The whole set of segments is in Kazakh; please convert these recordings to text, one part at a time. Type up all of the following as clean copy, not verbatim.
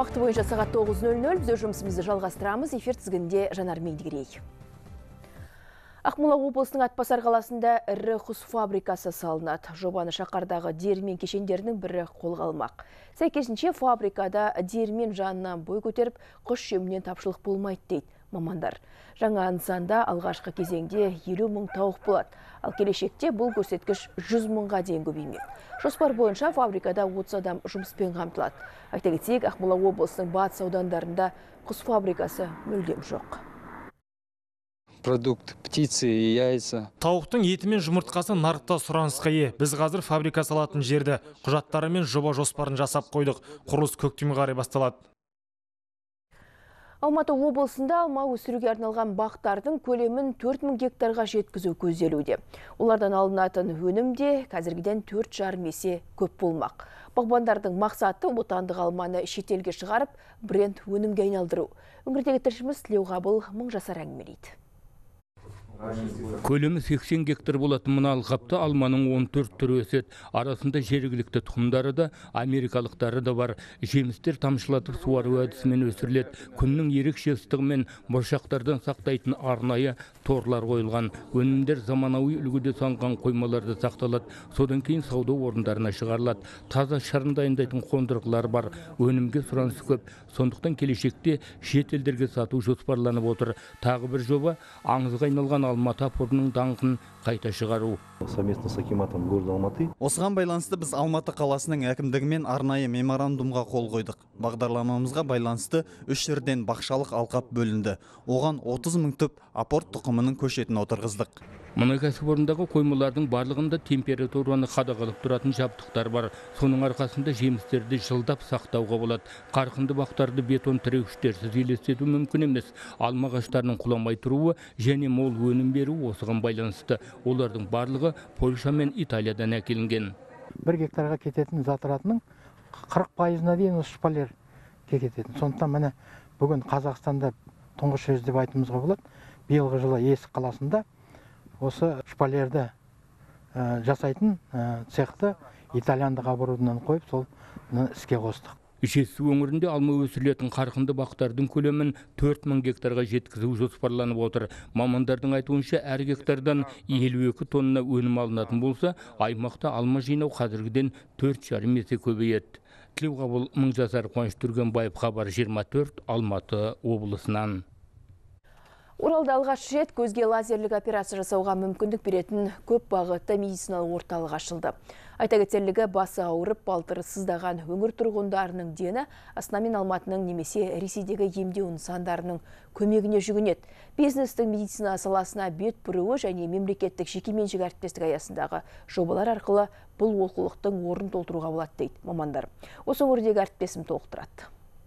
уақыты бойынша сағат 9:00 біз жұмысымызды жалғастырамыз. Эфир тізгінде Жанар Меңдігерей. Ақмола облысының Атбасар қаласында ірі құс фабрикасы салынады. Жобаны шақардағы диірмен кешендерінің бірі қолға алмақ. Сәйкесінше фабрикада диірмен жанынан бой көтеріп, құс жемінен тапшылық болмайды дейді мамандар. Жаңа нысанда алғашқы кезеңде 50 мың тауық болады. Ал келешекте бұл көрсеткіш 100 мыңға дейін көбеймек. Жоспар бойынша фабрикада 30 адам жұмыспен қамтылады. Айта кетсек, Ақмола облысының батыс аудандарында құс фабрикасы мүлдем жоқ. Продукт, птицы и яйца. Тауықтың еті мен жұмыртқасы нарықта сұранысқа ие. Біз қазір фабрика салатын жерді құжаттары мен жоба жоспарын жасап қойдық. Құрылыс көктемге қарай басталады. Алматы облысында алма өсіруге арналған бақтардың көлемін 4000 гектарға жеткізу көзделуде. Олардан алынатын өнім де қазіргіден 4,5 есе көп болмақ. Бағбандардың мақсаты отандық алманы шетелге шығарып, бренд өнімге айналдыру. Өңірдегі тілшіміз Тілеуғабыл Мыңжасар әңгімелейді. Көлемі 80 гектар болатын мына алқапта алманың 14 түрі өседі. Арасында жергілікті тұқымдары да, америкалықтары да бар. Жемістер тамшылатып суару әдісімен өсіріледі. Күннің ерекше ыстығымен бұршақтардан сақтайтын арнайы торлар қойылған. Өнімдер заманауи үлгіде салынған қоймаларда сақталады. Содан кейін сауда орындарына шығарылады. Таза шырын дайындайтын қондырғылар бар. Өнімге сұраныс көп. Сондықтан келешекте шет елдерге сату жоспарланып отыр. Тағы бір жоба аңызға айналған Алматы порының даңқын қайта шығару. Совместно с акиматом города Алматы. Осыған байланысты біз Алматы қаласының әкімдігімен арнайы меморандумға қол қойдық. Бағдарламамызға байланысты 3 жерден бақшалық алқап бөлінді. Оған 30 мың түп апорт тұқымының көшетін отырғыздық. Мұнай кәсіпорындағы қоймалардың барлығында температураны қадағалап тұратын жабдықтар бар. Соның арқасында жемістерді жылдап сақтауға болады. Қарқынды бақтарды бетон тіреуіштерсіз елестету мүмкін емес. Алма ағаштарының құламай тұруы және мол өнім беру осыған байланысты. Олардың барлығы Польша мен Италиядан әкелінген. 1 гектарға кететін затыратының 40%-на дейін осы шпалер кететін. Сондықтан міне бүгін Қазақстанда тұңғыш рет деп айтуымызға болады. Биылғы жылы Есік қаласында осы шпалерді жасайтын цехты итальяндық оборудованиені қойып, сол іске қостық. Жетісу өңірінде алма өсірілетін қарқынды бақтардың көлемін 4000 гектарға жеткізу жоспарланып отыр. Мамандардың айтуынша әр гектардан 52 тонна өнім алынатын болса, аймақта алма жинау қазіргіден 4,5 есе көбейеді. Тілеуғабыл Мыңжасар, Қуаныш Түргенбаев, Хабар 24, Алматы облысынан. Оралда алғаш рет көзге лазерлік операция жасауға мүмкіндік беретін көп бағытты медициналық орталық ашылды. Айта кетерлігі, басы ауырып, балтыры сыздаған өңір тұрғындарының дені Астана мен Алматының немесе Ресейдегі емдеу нысандарының көмегіне жүгінеді. Бизнестің медицина саласына бет бұруы және мемлекеттік жекеменшік әріптестік аясындағы жобалар арқылы бұл олқылықтың орнын толтыруға болады дейді мамандар. Осы өңірдегі әріптесім толықтырады.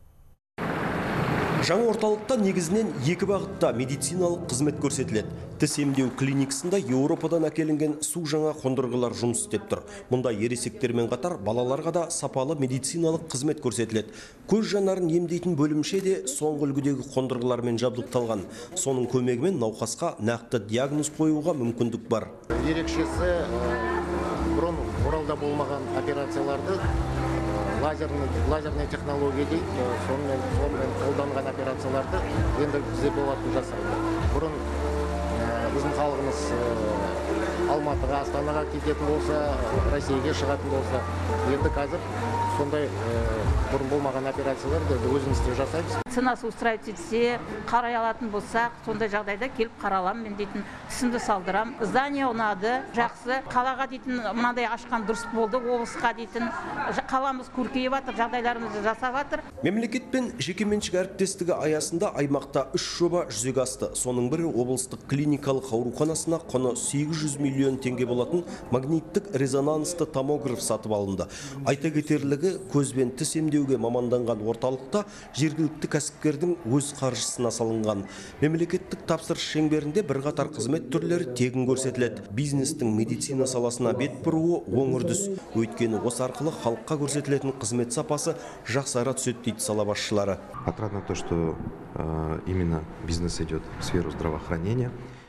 Жаңа орталықта негізінен 2 бағытта медициналық қызмет көрсетіледі. Тіс емдеу клиникасында Еуропадан әкелінген су жаңа қондырғылар жұмыс істеп тұр. Мұнда ересектермен қатар балаларға да сапалы медициналық қызмет көрсетіледі. Көз жанарын емдейтін бөлімше де соңғы үлгідегі қондырғылармен жабдықталған. Соның көмегімен науқасқа нақты диагноз қоюға мүмкіндік бар. Ерекшесі бұрын Оралда болмаған операцияларды лазерный технология дейді, сонымен қолданған операцияларды енді бізде болатын жасайды. Бұрын біздің халқымыз Алматыға, Астанаға кететін болса, Россияға шығатын болса, енді қазір сондай бұрын болмаған операцияларды өзімізде жасаймыз. Ценасы устраивать етсе, қарай алатын болсақ, сондай жағдайда келіп қаралам мен дейтін, түсімді салдырам. Здание ұнады, жақсы. Қалаға дейтін, мынандай ашқан дұрыс болды, облысқа дейтін, қаламыз көркейіп жатыр, жағдайларымызды жасап жатыр. Мемлекет пен жекеменшік әріптестігі аясында аймақта 3 жоба жүзеге асты. Соның бірі облыстық клиникалық ауруханасына құны 800 миллион теңге болатын магниттік резонансты томограф сатып алынды. Айта кетерлігі, көзбен тіс емдеуге маманданған орталықта жергілікті кәсіпкердің өз қаржысына салынған. Мемлекеттік тапсырыс шеңберінде бірқатар қызмет түрлері тегін көрсетіледі. Бизнестің медицина саласына бет бұруы оң үрдіс. Өйткені осы арқылы халыққа көрсетілетін қызмет сапасы жақсара түседі дейді сала басшылары. Отрадно то, что именно бизнес идет в сферу здравоохранения.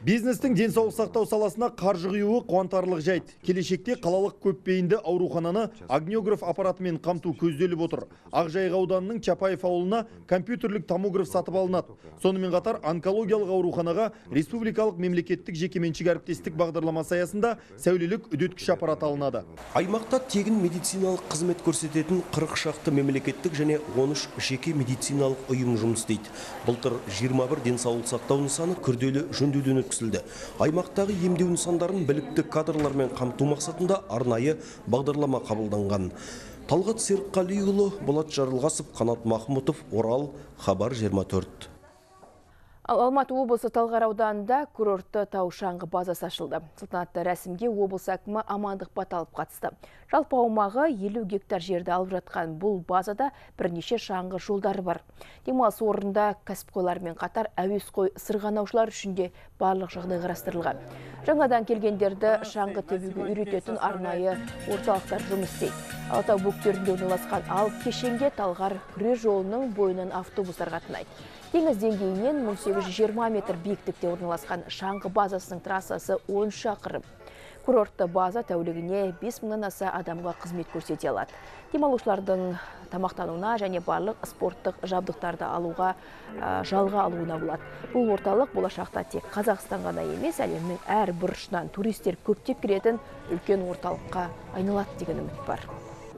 Бизнестің денсаулық сақтау саласына қаржы құюы қуантарлық жайт. Келешекте қалалық көпбейінді аурухананы огнеограф аппаратымен қамту көзделіп отыр. Ақжайық ауданының Чапаев ауылына компьютерлік томограф сатып алынады. Сонымен қатар онкологиялық ауруханаға республикалық мемлекеттік жекеменшік әріптестік бағдарламасы аясында сәулелік үдеткіш аппарат алынады. Аймақта тегін медициналық қызмет көрсететін 40 шақты мемлекеттік және 13 жеке медициналық ұйым жұмыс істейді. Былтыр 21 денсаулық сақтау нысаны күрделі жөндеуден өткізілді. Аймақтағы емдеу нысандарын білікті кадрлармен қамту мақсатында арнайы бағдарлама қабылданған. Талғат Серікқалиұлы, Болат Жарылғасов, Қанат Махмұтов, Орал, Хабар 24. Алматы облысы Талғар ауданында курортты тау шаңғы базасы ашылды. Салтанатты рәсімге облыс әкімі Амандық Баталов қатысты. Жалпы аумағы 50 гектар жерді алып жатқан бұл базада бірнеше шаңғы жолдары бар. Демалыс орнында кәсіпқойлармен қатар әуесқой сырғанаушылар үшін де барлық жағдай қарастырылған. Жаңадан келгендерді шаңғы тебуге үйрететін арнайы орталықтар жұмыс істейді. Алатау бөктерінде орналасқан алып кешенге Талғар күре жолының бойынан автобустар қатынайды. Теңіз деңгейінен 1820 метр биіктікте орналасқан шаңғы базасының трассасы 10 шақырым. Курортты база тәулігіне 5000-нан аса адамға қызмет көрсете алады. Демалушылардың тамақтануына және барлық спорттық жабдықтарды алуға, жалға алуына болады. Бұл орталық болашақта тек Қазақстан ғана емес, әлемнің әр бұрышынан туристер көптеп келетін үлкен орталыққа айналады деген үміт бар.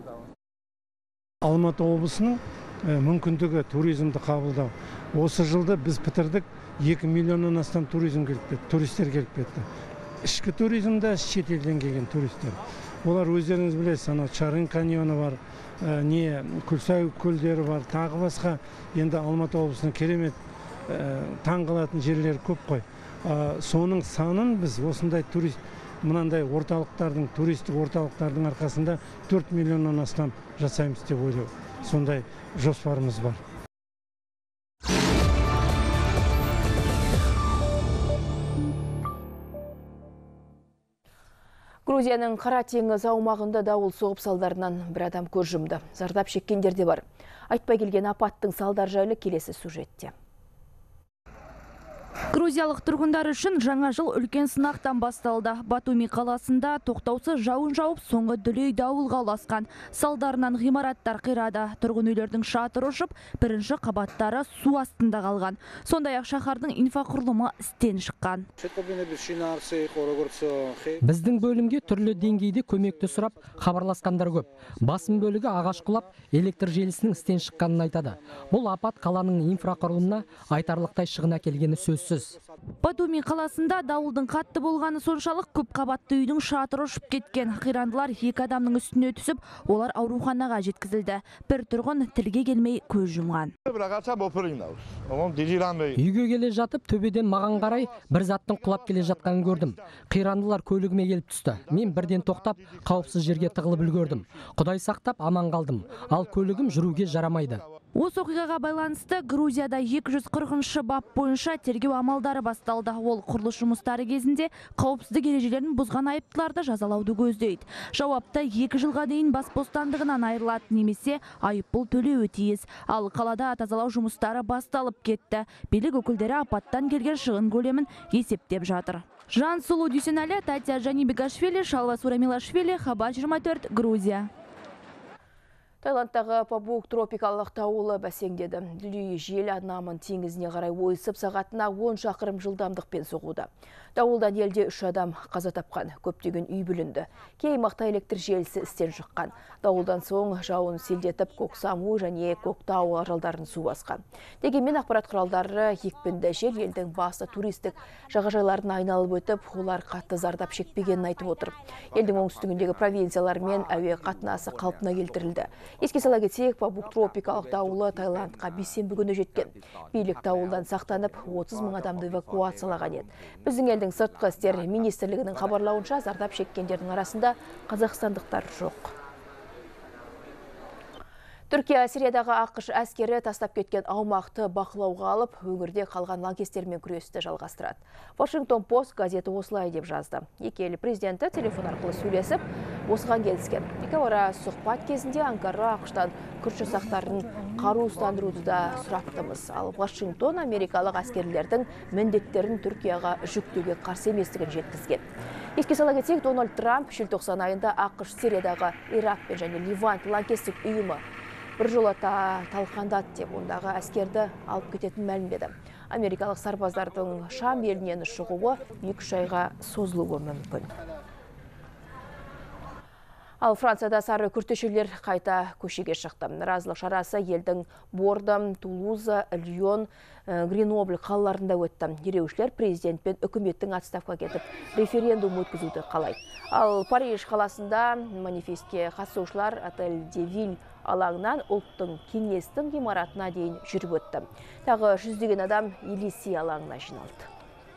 Алматы облысының мүмкіндігі туризмді қабылдау. Осы жылда біз бітірдік 2 миллионнан астам туристер келіп кетті. Ішкі туризмде шетелден келген туристер. Олар өздеріңіз білесіз, Чарын каньоны бар, Күлсай көлдері бар, тағы басқа. Енді Алматы облысының керемет таңғалатын жерлері көп қой. Соның санын біз осындай мынандай орталықтардың, туристік орталықтардың арқасында 4 миллионнан астам жасаймыз деп ойлау. Сондай жоспарымыз бар. Грузияның Қара теңіз аумағында дауыл соғып салдарынан бір адам көз жұмды. Зардап шеккендер де бар. Айтпай келген апаттың салдар жайлы келесі сюжетте. Грузиялық тұрғындар үшін жаңа жыл үлкен сынақтан басталды. Батуми қаласында тоқтаусыз жауын жауып, соңғы дүлей дауылға ұласқан. Салдарынан ғимараттар қирады. Тұрғын үйлердің шатыры ұшып, бірінші қабаттары су астында қалған. Сондай-ақ шаһардың инфрақұрылымы істен шыққан. Біздің бөлімге түрлі деңгейде көмекті сұрап, хабарласқандар көп. Басым бөлігі ағаш құлап, электр желісінің істен шыққанын айтады. Бұл апат қаланың инфрақұрылымына айтарлықтай шығын әкелгені сөзсіз. Батуми қаласында дауылдың қатты болғаны соншалық көп қабатты үйдің шатыры ұшып кеткен. Қирандылар 2 адамның үстіне түсіп, олар ауруханаға жеткізілді. Бір тұрғын тілге келмей көз жұмған. Үйге келе жатып, төбеден маған қарай бір заттың құлап келе жатқанын көрдім. Қирандылар көлігіме келіп түсті. Мен бірден тоқтап, қауіпсіз жерге тығылып үлгердім. Құдай сақтап аман қалдым. Ал көлігім жүруге жарамайды. Осы оқиғаға байланысты Грузияда 240-шы бап бойынша тергеу амалдары басталды. Ол құрылыс жұмыстары кезінде қауіпсіздік ережелерін бұзған айыптыларды жазалауды көздейді. Жауапты 2 жылға дейін бас бостандығынан айырылады, немесе айыппұл төлеуі тиіс. Ал қалада тазалау жұмыстары басталып кетті. Билік өкілдері апаттан келген шығын көлемін есептеп жатыр. Жансұлу Дүйсенәлі, Татья Жанибекашвили, Шалва Сурамилашвили, Хабар 24, Грузия. Таиландтағы Пабук тропикалық дауылы бәсеңдеді. Дүлей жел Аннамын теңізіне қарай ойысып сағатына 10 шақырым жылдамдықпен соғуда. Дауылдан елде 3 адам қаза тапқан, көптеген үй бүлінді. Кей аймақта электр желісі істен шыққан. Дауылдан соң жауын селдетіп Көксаму және Көктау аралдарын су басқан. Дегенмен ақпарат құралдары екпінді жел елдің басты туристік жағажайларын айналып өтіп, олар қатты зардап шекпегенін айтып отыр. Елдің оңтүстігіндегі провинциялар мен әуе қатынасы қалпына келтірілді. Еске сала кетсек, Пабук тропикалық дауылы Таиландқа бейсенбі күні жеткен. Билік дауылдан сақтанып, 30 000 адамды эвакуациялаған еді. Біздің елдің сыртқы істер министрлігінің хабарлауынша, зардап шеккендердің арасында қазақстандықтар жоқ. Түркия Сириядағы ақш әскері тастап кеткен аумақты бақылауға алып, өңірде қалған лаңкестермен күресті жалғастырады. Washington Post газеті осылай деп жазды. Екі ел президенті телефон арқылы сөйлесіп, осыған келіскен. Екеуара сұхбат кезінде Анкара ақштан күш жасақтарын қару ұстандыруды да сұраппыз. Ал Вашингтон америкалық әскерлердің міндеттерін Түркияға жүктеуге қарсы еместігін жеткізген. Еске сала кетсек, Дональд Трамп желтоқсан айында ақш Сириядағы Ирак пен және Ливант лаңкестік ұйымы бір жолата талқандады деп, ондағы әскерді алып кететін мәлімдеді. Америкалық сарбаздардың Шам елінен шығуы 2 айға созылуы мүмкін. Ал Францияда сары күртешелер қайта көшеге шықты. Наразылық шарасы елдің Бордом, Тулуза, Лион, Гренобль қалаларында өтті. Ереуішілер президент пен үкіметтің отставкаға кетіп, референдум өткізуді қалайды. Ал Париж қаласында манифестке қатысушылар Отель де Виль алаңынан ұлттың кеңестің ғимаратына дейін жүріп өтті. Тағы жүздеген адам Елисей алаңына жиналды.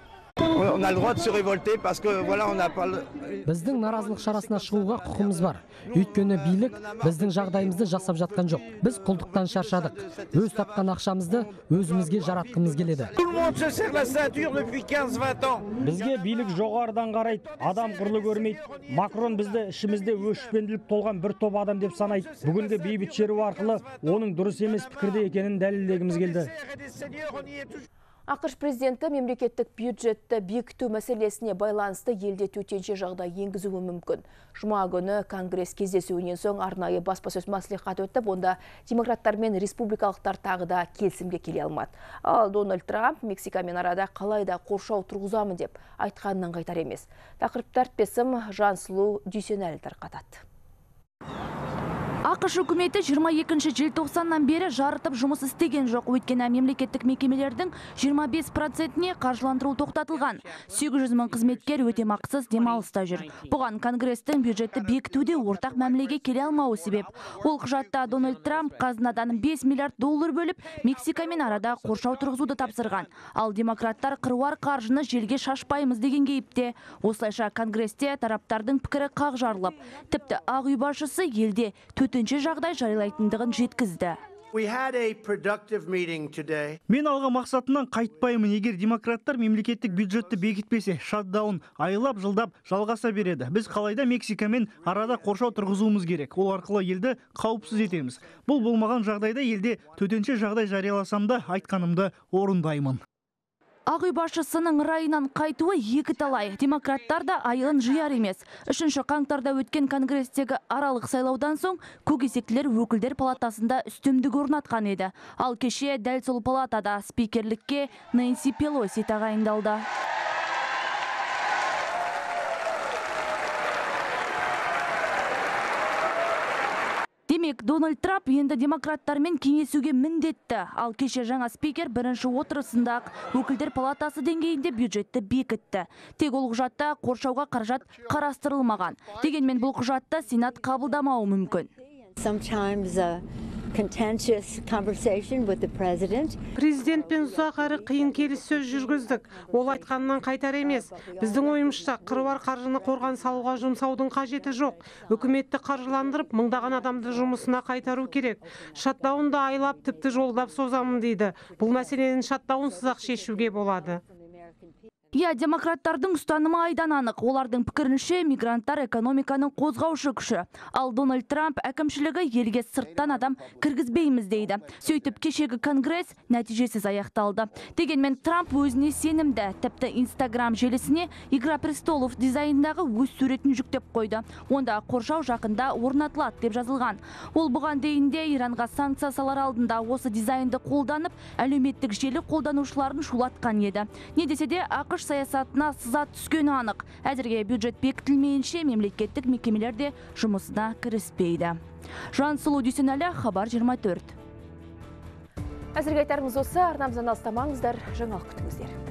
Біздің наразылық шарасына шығуға құқымыз бар. Өйткені билік біздің жағдайымызды жасап жатқан жоқ. Біз құлдықтан шаршадық. Өз тапқан ақшамызды өзімізге жаратқымыз келеді. Бізге билік жоғарыдан қарайды, адам құрлы көрмейді. Макрон бізді ішімізде өшпенділік толған бір топ адам деп санайды. Бүгінгі бейбіт шеру арқылы оның дұрыс емес пікірде екенін дәлелдегіміз келді. ақш президенті мемлекеттік бюджетті бекіту мәселесіне байланысты елде төтенше жағдай енгізуі мүмкін. Жұма күні Конгресс кездесуінен соң арнайы баспасөз мәслихат өтіп, онда демократтар мен республикалықтар тағы да келісімге келе алмады. Ал Дональд Трамп Мексикамен арада қалайда қоршау тұрғызамын деп айтқанынан қайтар емес. Тақырыпты әріптесім Жансұлу Дүйсенәлі тарқатады. ақш үкіметі 22 желтоқсаннан бері жарытып жұмыс істеген жоқ. Өйткені мемлекеттік мекемелердің 25%-не қаржыландыру тоқтатылған. 800 мың қызметкер өтемақысыз демалыста жүр. Бұған Конгресстің бюджетті бекітуде ортақ мәмілеге келе алмауы себеп. Ол құжатта Дональд Трамп қазынадан 5 миллиард доллар бөліп, Мексикамен арада қоршау тұрғызуды тапсырған. Ал демократтар қыруар қаржыны желге шашпаймыз деген кейіпте. Осылайша Конгресте тараптардың пікірі қақ жарылып, тіпті Ақ үй басшысы елде төтенше жағдай жариялайтындығын жеткізді. Мен алған мақсатынан қайтпаймын. Егер демократтар мемлекеттік бюджетті бекітпесе, шатдаун айлап жылдап жалғаса береді. Біз қалайда Мексикамен арада қоршау тұрғызуымыз керек. Ол арқылы елді қауіпсіз етеміз. Бұл болмаған жағдайда елде төтенше жағдай жарияласам да айтқанымды орындаймын. Ақ үй басшысының райынан қайтуы екі талай. Демократтар да айылын жияр емес. 3 қаңтарда өткен Конгресстегі аралық сайлаудан соң көкесектілер өкілдер палатасында үстемдік орнатқан еді. Ал кеше дәл сол палатада спикерлікке Нэнси Пелоси тағайындалды. Демек, Дональд Трамп енді демократтармен кеңесуге міндетті. Ал кеше жаңа спикер бірінші отырысында өкілдер палатасы деңгейінде бюджетті бекітті. Тек ол құжатта қоршауға қаражат қарастырылмаған. Дегенмен бұл құжатта Сенат қабылдамауы мүмкін. Президентпен ұзақ әрі қиын келіссөз жүргіздік. Ол айтқанынан қайтар емес. Біздің ойымызша қыруар қаржыны қорған салуға жұмсаудың қажеті жоқ. Үкіметті қаржыландырып, мыңдаған адамды жұмысына қайтару керек. Шатдаунды айлап тіпті жолдап созамын дейді. Бұл мәселені шатдаунсыз-ақ шешуге болады. Демократтардың ұстанымы айдан анық. Олардың пікірінше мигранттар экономиканың қозғаушы күші. Ал Дональд Трамп әкімшілігі елге сырттан адам кіргізбейміз дейді. Сөйтіп кешегі Конгресс нәтижесіз аяқталды. Дегенмен Трамп өзіне сенімді. Тіпті Instagram желісіне Игра престолов дизайндағы өз суретін жүктеп қойды. Онда қоршау жақында орнатылады деп жазылған. Ол бұған дейінде Иранға санкция салар алдында осы дизайнды қолданып, әлеуметтік желі қолданушыларын шулатқан еді. Не десе де ақш саясатына сызат түскені анық. Әзірге бюджет бекітілмейінше мемлекеттік мекемелерде жұмысына кіріспейді. Жансұлу Дүйсенәлі, Хабар 24. Әзірге айтарымыз осы, арнамыздан алыстамаңыздар, жаңалық күтіңіздер.